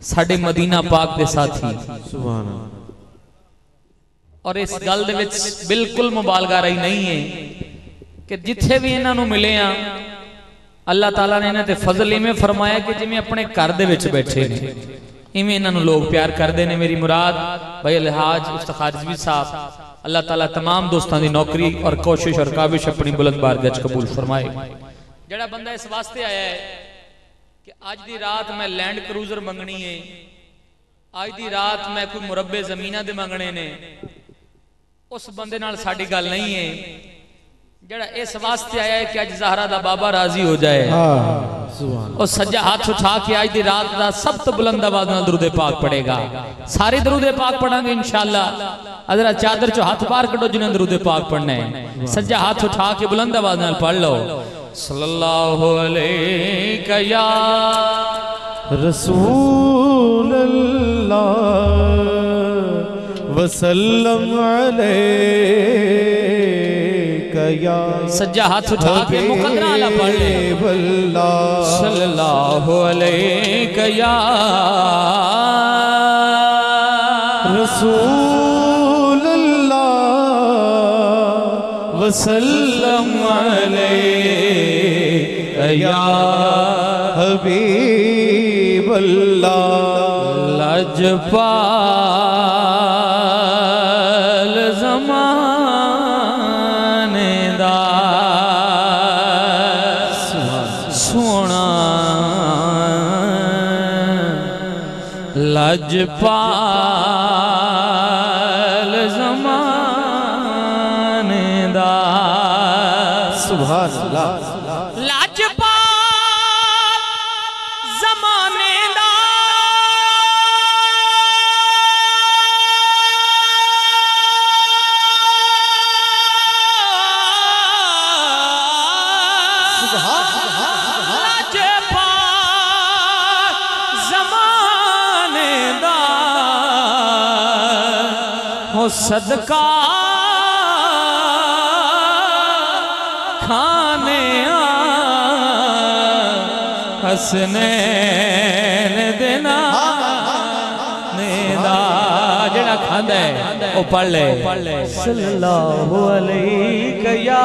साडे मदीना पाक दे साथी। सुभान और इस गल दे विच बिल्कुल मुबालगा रही नहीं है कि जिथे भी इन्हां नूं मिले आ अल्लाह ताला ने इन्हां ते फजल इवें फरमाया कि जिवें अपने घर दे विच बैठे ने इवें इन्हां नूं लोग प्यार करदे ने। मेरी मुराद भाई अलहाज इफ्तिखार रिजवी साहब, अल्लाह ताला तमाम दोस्तां दी नौकरी और कोशिश और काबिश अपनी बुलंद बारगाह च कबूल फरमाए। जड़ा बंदा इस वास्ते आया है कि आज दी रात मैं लैंड क्रूजर मंगनी है, आज दी रात मैं कोई मुरब्बे जमीना दे मंगने ने, उस बंदे नाल साडी गल नहीं है। जड़ा इस वास्ते आया है कि आज ज़हरा दा बाबा राजी हो जाए और सज्जा हाथ उठा के आज दी रात दा सब तो बुलंद आवाज नाल दरूद पाक पढ़ेगा। सारे दरूद पाक पढ़ांगे इंशाअल्लाह। अजरा चादर चो हाथ पार कटो जिन्हें दरूद पाक पढ़ना है, सज्जा हाथ उठा के बुलंद आवाज नाल पढ़ लो। सल्लल्लाहु अलैहि या रसूल अल्लाह वसल्लम अलैका या। सज्जा हाथ उठा के मुकद्दरा आला पढ़ ले। सल्लल्लाहु अलैहि या रसूल अल्लाह वसल्लम अलैका या हबीब अल्लाह। लजपाल ज़माने दा सोना, लजपाल ज़माने दा। सुभान अल्लाह। लजपाल ज़माने दा सदका खाने हसनैन देना नेदा। जड़ा खांदा है ओ पढ़ ले। सल्लल्लाहु अलैहि या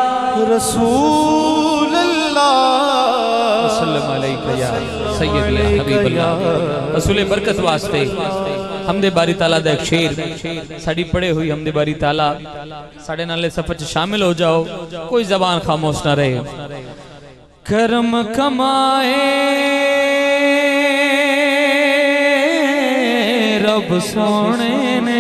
रसूल अल्लाह वसल्लम अलैहि या सय्यद हबीब अल्लाह। रसूल बरकत वास्ते हमदे बारी ताला दा एक शेर साड़ी पढ़े हुई हमदे बारी ताला साढ़े नाले सफर च शामिल हो जाओ, कोई जबान खामोश ना रहे। करम कमाए रब सोने ने,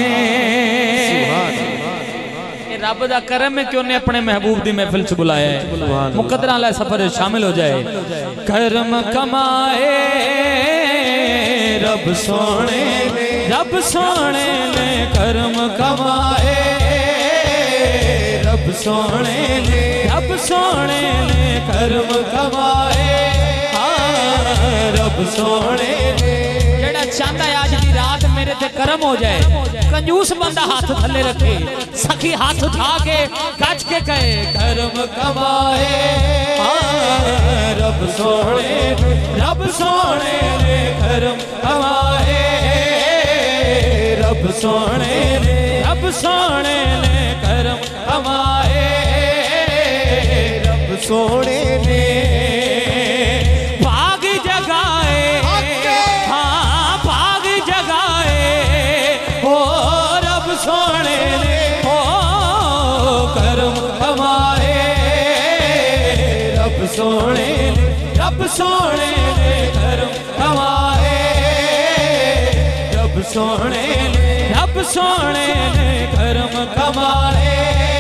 रब दा करम है कि उन्हें अपने महबूब दी महफिल च बुलाया है। मुकद्दरा वाला सफर शामिल हो जाए। करम कमाए रब सोने ने, रब सोने ने करम कमाए, रब सोने ने, रब सोने ने करम कमाए, रब सोने ने। जेड़ा चाहता है आज की रात मेरे ते करम हो जाए, कंजूस बंदा हाथ थले रखे, सखी हाथ उठा के गज के कहे करम कमाए रब सोने, रब सोने ने करम कमाए, रब सोने ने, रब सोने ने करम कमाए, रब सोने ने भाग जगाए, हाँ भाग जगाए ओ रब सोने ने, ओ करम कमाए रब सोने ने, रब सोने ने करम कमाए, रब सोने ने, रब सोने ने करम कमाए,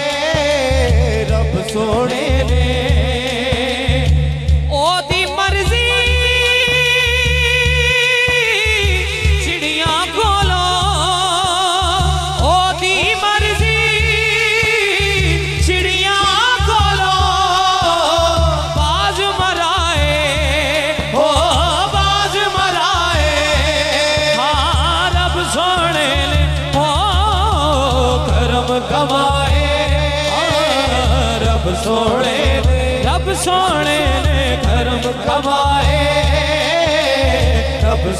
रब सोने ने। ओदी मर्जी चिड़ियां कोलो, ओदी मर्जी चिड़ियां कोलो बाज मराए, ओ बाज मराए, हाँ रब सोने ने ओ करम कमाए, रब सोने ने, रब सोने ने करम कमाए, रब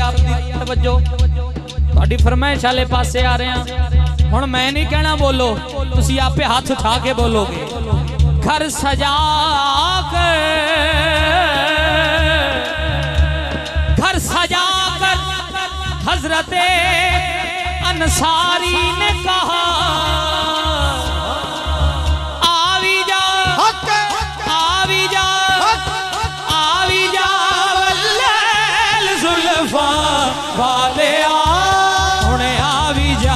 आप दी तवज्जो ਤੁਹਾਡੀ फरमाइश वाले पासे आ रहे हैं हुण मैं नहीं कहना बोलो तुसी आपे हाथ उठा के बोलोगे घर सजा कर हजरत अंसारी ने कहा आवी जा वल्लैल जुल्फा वाले हुणे आवी जा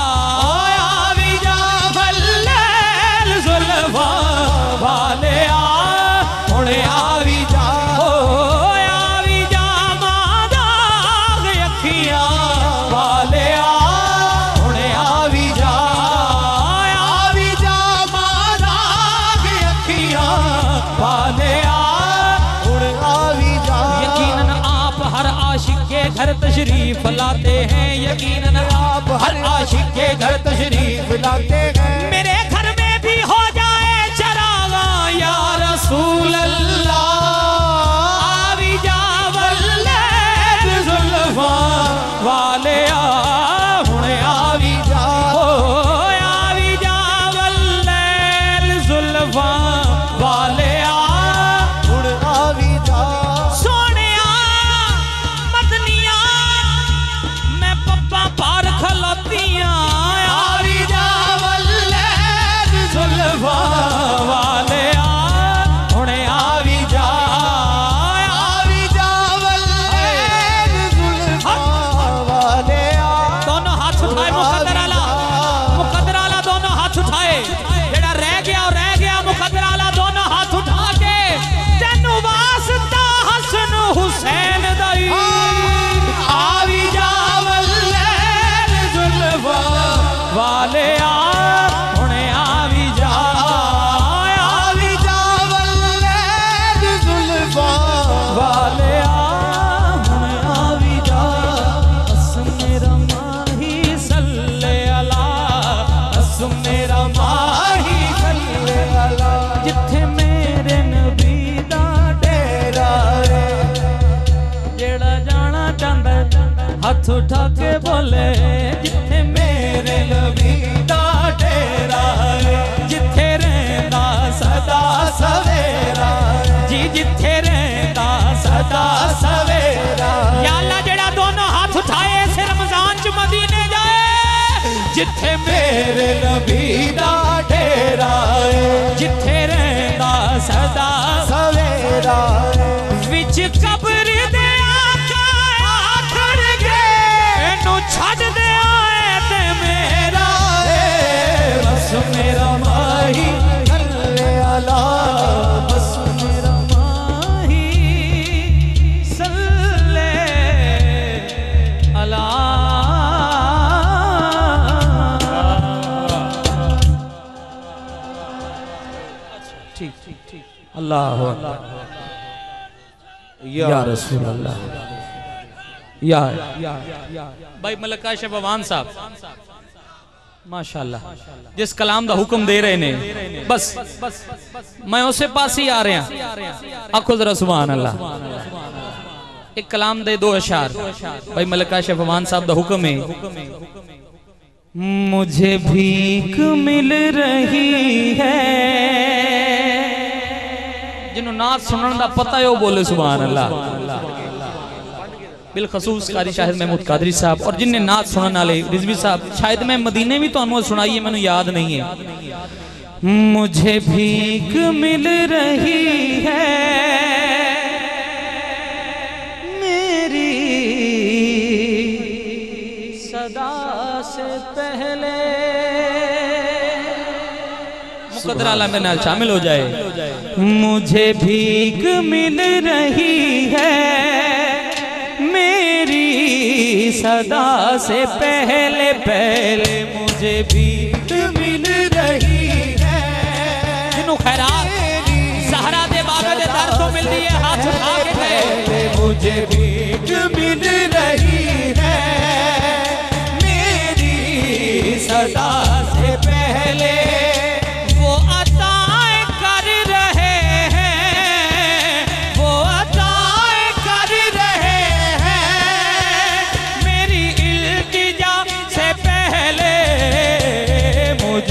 वल्लैल जुल्फा वाले हुणे आवी जा घर तशरीफ लाते हैं यकीनन आप हर आशिक के घर तशरीफ लाते हैं मेरे घर में भी हो जाए चरागा या रसूल अल्लाह आवी जा वल्लैल जुल्फा वाले हुणे आवी जा वल्लैल जुल्फा वाले हुणे आवी जा हुसैन दाई आवी जा वल्लैल जुल्फा वाले हुणे आवी जा वल्लैल जुल्फा वाले हुणे आवी जा बस मेरा माही सल्ले अला बस मेरा माही सल्ले अला जिथे मेरे नबी दा डेरा हाथ उठा के बोले जिथे मेरे नबी दा डेरा जिथे रहंदा सदा सवेरा जी जिथे रहंदा सदा सवेरा या अल्लाह जेड़ा दोनों हाथ उठाए से रमजान च मदीने जाए जिथे मेरे नबी दा डेरा जिथे रहंदा सदा सवेरा विच कब्र दे छड़ दे आए ते मेरा बस मेरा माही सल्ले अला बस मेरा माही सल्ले अला ठीक अल्लाह या रसूल अल्लाह या भाई मलका शहबान साहब माशाल्लाह जिस कलाम दा हुक्म दे रहे ने बस मैं उसे पास ही आ रहा आखो जरा सुभान अल्लाह एक कलाम दे दो अशार भाई मलका शहबान साहब दा हुक्म है मुझे भीख मिल रही है जिन्हों नात सुनने दा पता है वो बोले सुभान अल्लाह बिलखसूस कारी शाहिद महमूद कादरी साहब और जिन्हें नात सुनने वाले रिजवी साहब शायद मैं मदीने भी तो सुनाई है मैंने याद नहीं है मुझे भीख मिल रही है मेरी सदा से पहले मुकद्दर आला में नाल शामिल हो जाए मुझे भीख मिल रही है मेरी सदा से पहले पहले मुझे भीख मिल रही है जिन्हों खैरात सहरा दे बाबे दे दर तो मिलती है हाथ उठा के पहले मुझे भीख मिल रही है मेरी सदा से पहले वो अताएं कर रहे हैं वो अताएं कर रहे हैं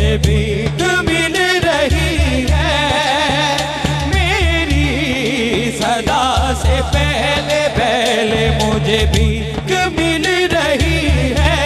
मुझे भीख मिल रही है, मेरी सदा से पहले पहले मुझे भीख मिल रही है,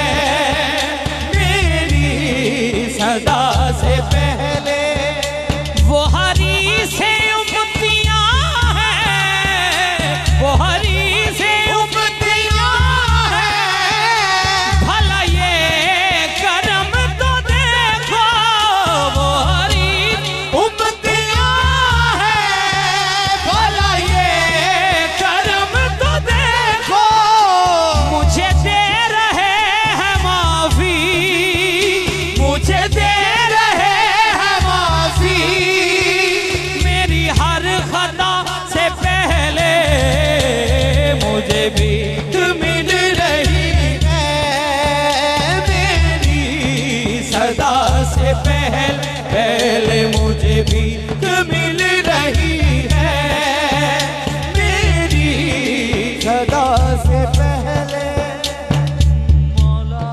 मेरी सदा से पहले। वो हरी से उम्मतियां हैं, वो हरी से उम्मतियां हैं, भला ये करम तो देखो। वो हरी उम्मतियां हैं, भला ये करम तो देखो। मुझे दे रहे हैं माफी, मुझे दे रहे हैं माफी, मेरी हर खता से पहले मुझे भीख मिल रही है, मेरी सदा से पहले पहले मुझे भीख मिल रही है, मेरी सदा से पहले। मौला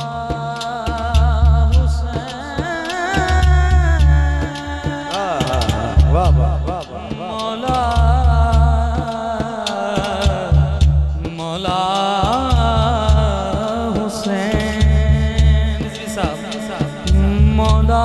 हुसैन, वाह वाह वाह वाह। मौला मौला हुसैन, रिजवी साहब, मौला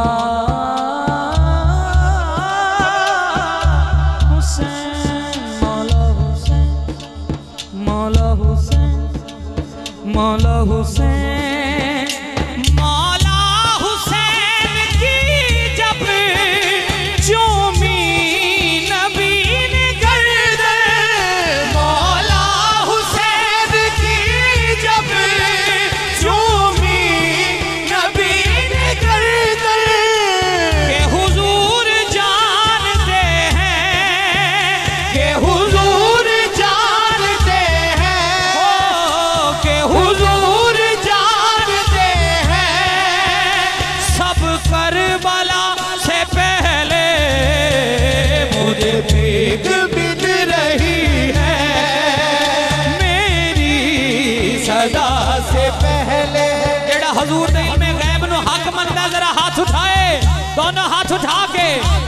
हुसैन, मौला हुसैन, मौला हुसैन, मौला हुसैन, मौला हुसैन की जब चूमी नबी ने गर्दन, मौला हुसैन की जब चूमी नबी ने गर्दन, के हुजूर जानते हैं, के हुजूर जानते हैं, ओ के हुजूर जानते हैं, सब करबला से पहले मुझे भीख मिल रही है, मेरी सदा से पहले। जेड़ा हजूर दे इल्मे गैब नु हक मनदा जरा हाथ उठाए, दोनों हाथ उठा के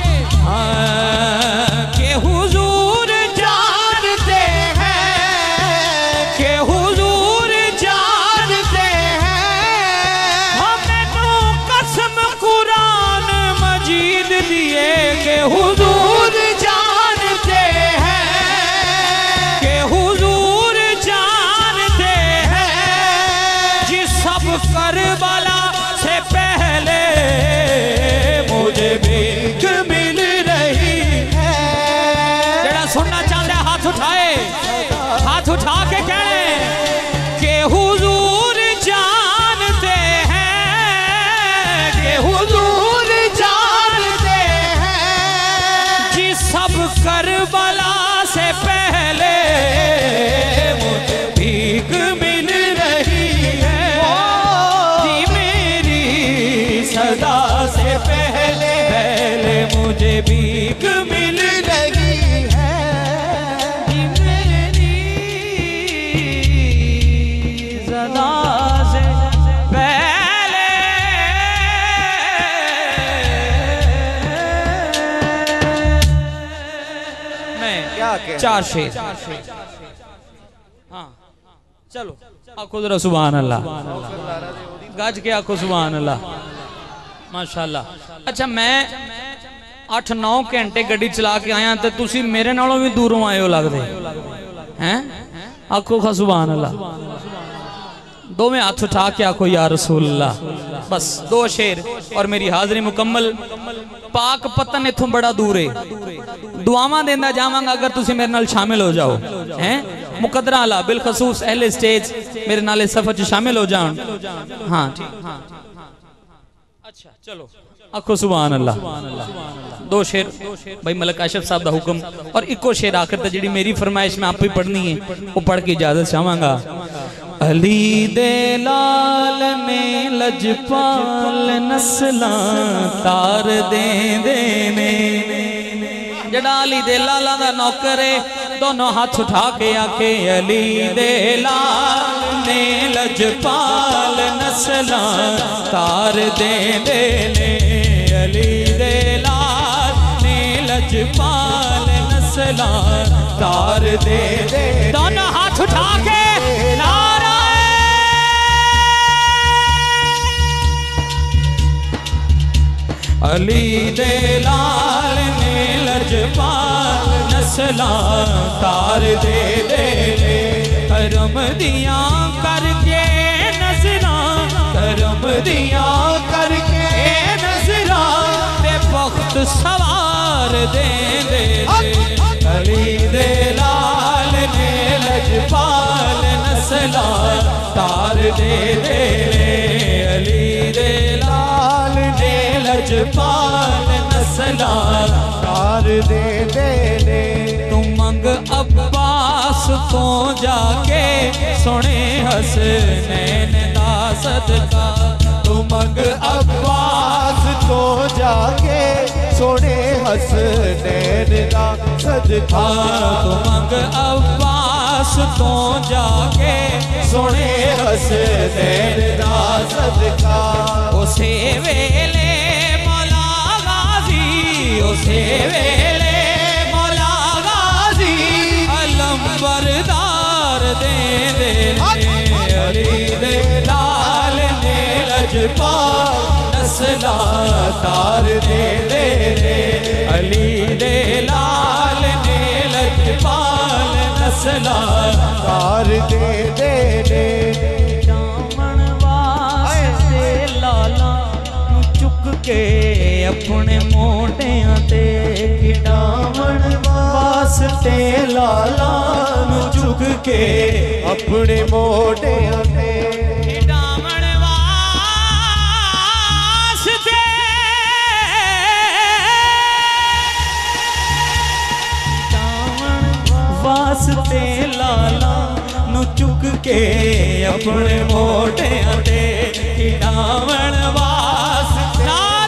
के हुजूर जानते हैं, के हुजूर जानते हैं, हमें नु कसम कुरान मजीद दिए के हुजूर जानते हैं, के हुजूर जानते हैं, जी सब करबला से पहले मुझे भीख मिल रही है। जेड़ा सुनना चाहता है हाथ उठाए, हाथ उठा के कहे के हुजूर जानते हैं, के हुजूर जानते हैं, जी सब करबला से पहले मुझे भीख मिल रही है, कि मेरी सदा से पहले पहले मुझे भीख मिल रही है, कि मेरी सदा से पहले मैं क्या कह चार शेर। हाँ चलो आखो जरा सुभान अल्लाह, गज के आखो सुभान अल्लाह, माशाअल्लाह। अच्छा मैं 8-9 घंटे गड्डी चला के आया तो तुसी मेरे नालों भी दूरों आए हो लगदे हैं। आखो खा सुभान अल्लाह, दो में हाथ उठा के आखो या रसूल अल्लाह। बस 2 शेर और मेरी हाजिरी मुकम्मल। पाक पतन इथों बड़ा दूर है, दुआवां देंदा जावांगा अगर तुसी मेरे नाल शामिल हो जाओ हैं। मुकद्दरा अला बिलखसूस अहले स्टेज मेरे नाले सफर च शामिल हो जान। हाँ ठीक, अच्छा चलो आखो सुभान अल्लाह। 2 शेर भाई मलक आशफ साहब का हुक्म और इको शेर आखिर तक जी मेरी फरमाइश में आप ही पढ़नी है वो पढ़ के इजाजत चाहवांगा। अली दे लाल ने लजपाल नस्ला तार दे देने, जड़ा अली दे लाला दा नौकर है दोनों हाथ उठा के आके अली दे लाल ने लजपाल नस्ला तार दे देने, अली दे लाल ने लजपाल नस्ला तार दे दे। दोनों हाथ उठा के नारा अली दे लाल ने लजपाल नस्ला तार दे दे। करम दिया करके नजरा करम दिया करके नजरा ते वक्त सवार दे दे। अली दे लाल ने लजपाल नस्ला तार दे दे। अली दे लाल ने लजपाल नस्ला तार दे दे। तू मंग अब्बास तो जाके सोने हसनैन दा सदका। तू मंग अब्बास तो जाके सोने हसनैन दा सदका। तू मंग अब्बास तो जाके सोने हसनैन दा सदका। उसे वेले मौला गाजी उसे वेले मौला गाजी अलम बरदार दे दे। अली दे लाल ने लजपाल नस्ला तार दे दे। अली दे लाल ने लजपाल नस्ला तार दे दे। दामन वास्ते लाला चुक के अपने मोढियां ते। दामन वास्ते लाला चुक के अपने मोढियां ते। दामन वास्ते वास्ते लाला नु चुक के अपने मोढियां ते। दामन वास्ते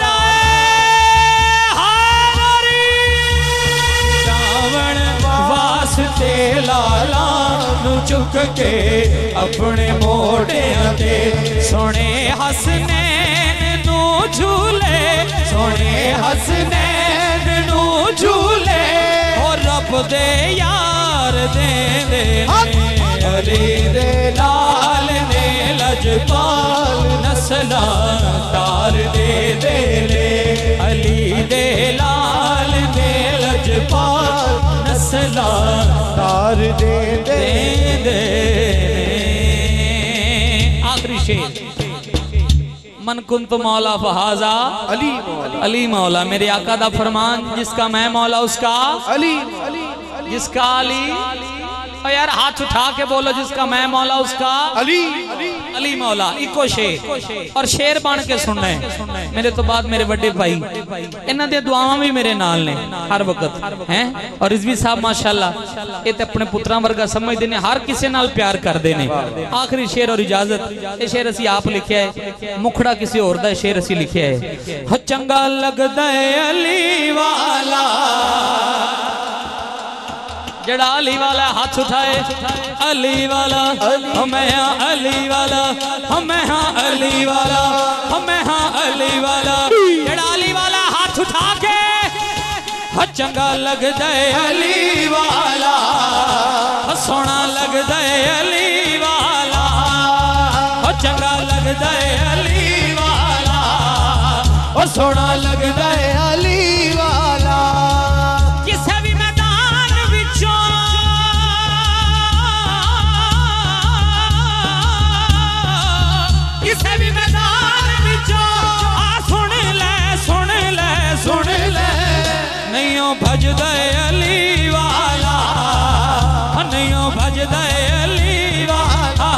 दामन वास्ते लाला नु चुक के अपने मोढियां ते। सोने हसनैन नु झूले सोने हसनैन नु झूले और रब दे यार दे दे। अली दे लाल ने लजपाल नस्ला तार दे दे। अली दे लाल ने लजपाल नस्ला तार दे दे। आखिरी शेर मन कुंत मौला फहाजा अली अली मौला। मेरे आका दा फरमान जिसका मैं मौला उसका अली जिसका अली। और यार हाथ उठा के बोलो जिसका मैं मौला उसका अली अली मौला। इको शेर और शेर बन के सुनना है मेरे तो बाद मेरे बड़े भाई इन्हां दी दुआवां भी मेरे नाल ने हर वक्त हैं। और रिजवी साहब माशाअल्लाह ये ते अपने पुत्रां वर्गा समझदे ने हर किसी नाल प्यार करदे ने। आखिरी शेर और इजाजत ये शेर असी आप लिखिया है मुखड़ा किसी होर दा शेर असी लिखिया है। चंगा लगदा है अली वाला जड़ा अली वाला हाथ उठाए। अली वाला मैं हाँ अली वाला मैं हाँ अली वाला मैं हाँ अली वाला। जड़ा अली वाला हाथ उठा के चंगा लगदा है अली वाला सोना लगदा है अली वाला चंगा लगदा है अली वाला सोना लगदा है अली वाला। किसे भी मैदान विचों किसे भी मैदान विचों सुन ले सुन ले सुन ले। नहीं भजदा अली वाला नहीं भजदा अली वाला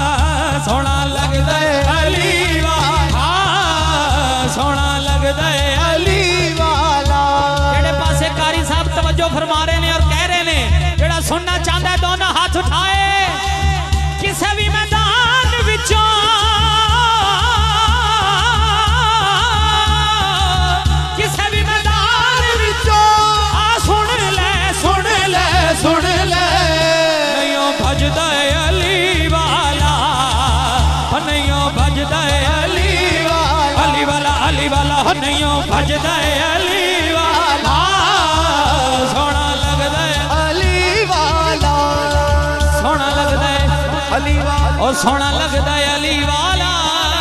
सोना लगदा अली वाला सोना लगदा नहीं भजदा अली वाला सोना लगदा अली वाला सोना लगदा अली वाला और सोना लगदा अली वाला।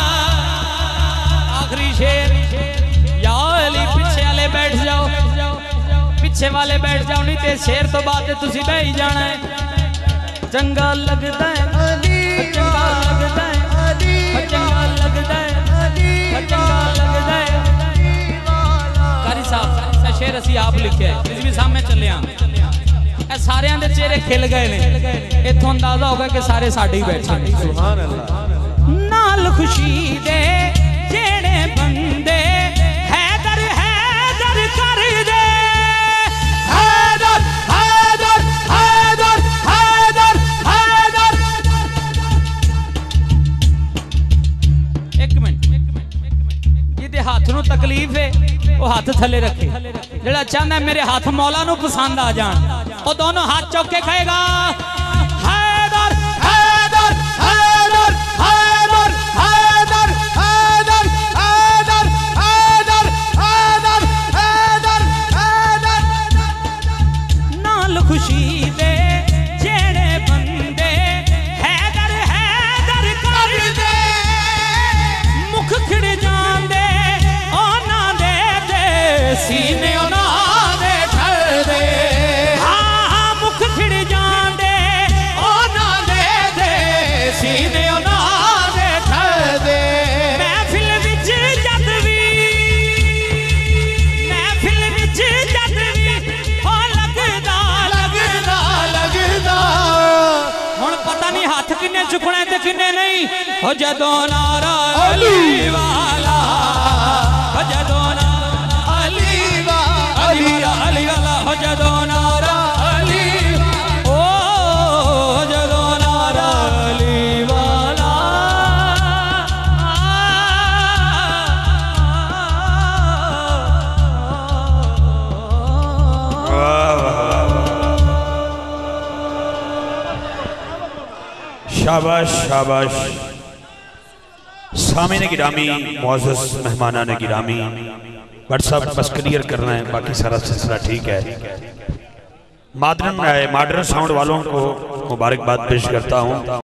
आखिरी शेर या अली पीछे वाले बैठ जाओ, पीछे वाले बैठ जाओ, नहीं ते शेर तो बाद तुसी बह ही जाना है। चंगा लगदा है अली, चंगा लगदा है अली, चंगा लगदा है अली, चंगा लगदा है। कारी साहब शेर असी आप लिखे है, रिजवी सामने चले आ, सारे दे चेहरे खिल गए ने, इथों अंदाजा होगा कि सारे साडे ही बैठे हैं। सुभान अल्लाह। नाल खुशी दे जेड़े बंदे हैदर हैदर कर दे, हैदर हैदर हैदर हैदर हैदर। एक मिनट जिहदे हाथ नूं तकलीफ है वो हाथ थले रखे, जेड़ा चाहता है मेरे हाथ मौला नूं पसंद आ जान वो दोनों हाथ चौक के कहेगा हैदर हैदर हैदर हैदर हैदर हैदर हैदर हैदर हैदर हैदर हैदर। नाल खुशी दे जेड़े बंदे हैदर हैदर कर दे, मुख खिड़ जांदे ओना दे दे सीने ओना दे ठर दे, हाँ मुख खिड़ जांदे ओना दे दे सीने ओना दे ठर दे। महफिल विच जद वी, महफिल विच जद वी हो लगदा लगदा लगदा। हुण पता नहीं हाथ किन्ने चुकने ते किन्ने नहीं। हो जदों नारा अली वाला, हो जदों नारा अली वाला, अली वाला, हो जदों नारा अली, ओ जदों नारा अली वाला। शाबाश शाबाश। सामीन गिरामी, मुअज़्ज़ज़ मेहमानान गिरामी, व्हाट्सएप बस क्लियर करना है, बाकी सारा सिलसिला ठीक है। मॉडर्न साउंड वालों को मुबारकबाद पेश करता हूँ।